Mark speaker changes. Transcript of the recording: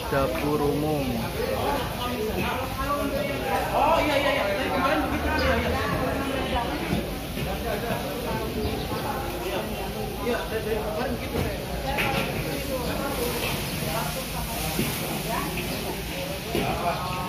Speaker 1: dapur umum.
Speaker 2: Oh iya iya iya, dari kemarin begitu ya. Iya, dari kemarin begitu saya.